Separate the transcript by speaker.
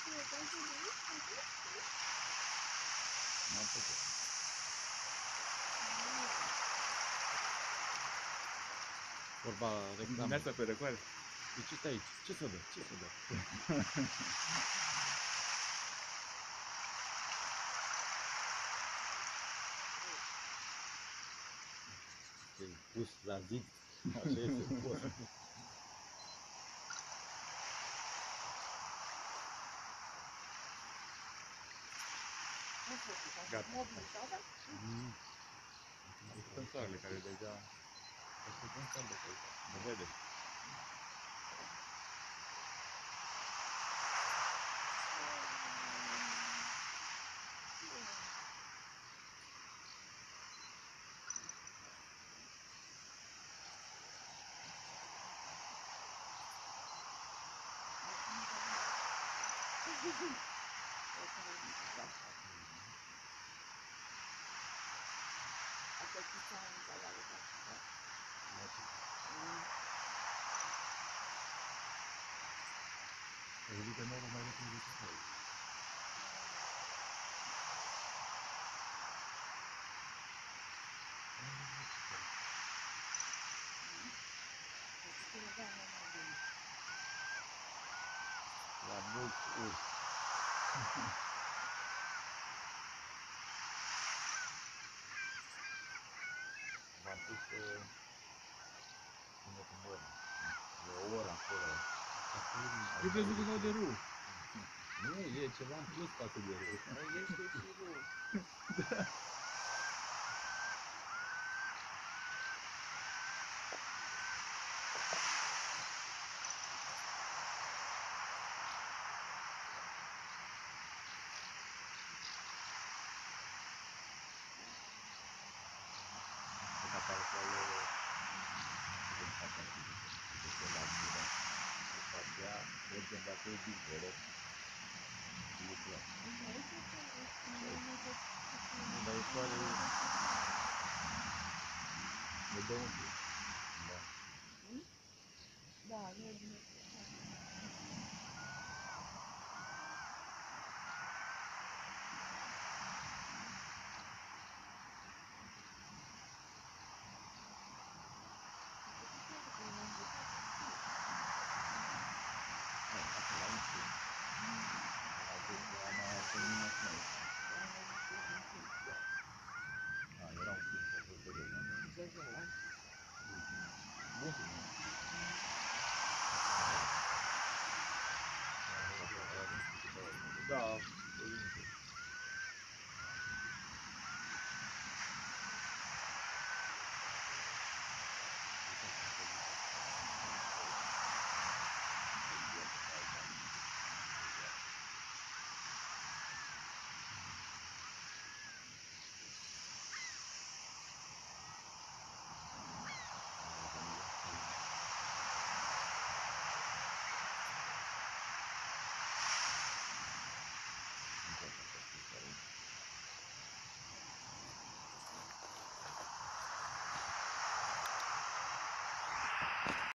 Speaker 1: N-am făcut. Vorba reclamă.
Speaker 2: Dimineața pe răcoare.
Speaker 1: De ce stai aici? Ce să dă? Ce să dă? Te-ai pus la zid. Așa este frumos.
Speaker 2: Gata.
Speaker 3: Mobilizată?
Speaker 2: Așteptăm soarele care deja...
Speaker 1: Așteptăm soarele pe aici.
Speaker 2: Mă vede.
Speaker 3: Asta ce s-a întâmplat?
Speaker 2: Ridică norul mai repede decât noi.
Speaker 1: La mulți urs. V-am pus până cum oră. E o oră acolo.
Speaker 2: Eu crezut că dau de râu.
Speaker 1: Nu, e ceva în plus față de râu.
Speaker 3: Este și rău.
Speaker 1: Când apare pe acolo, mergem dacă e dincolo, lucrăm. Dar e soare, ne dă un pic. Da.
Speaker 3: Da, nu e bine.
Speaker 1: Hai, asta la un pic. A zis că am mai terminat noi. Da, era un pic, a fost de rău.
Speaker 3: Zăzău.
Speaker 1: Bun.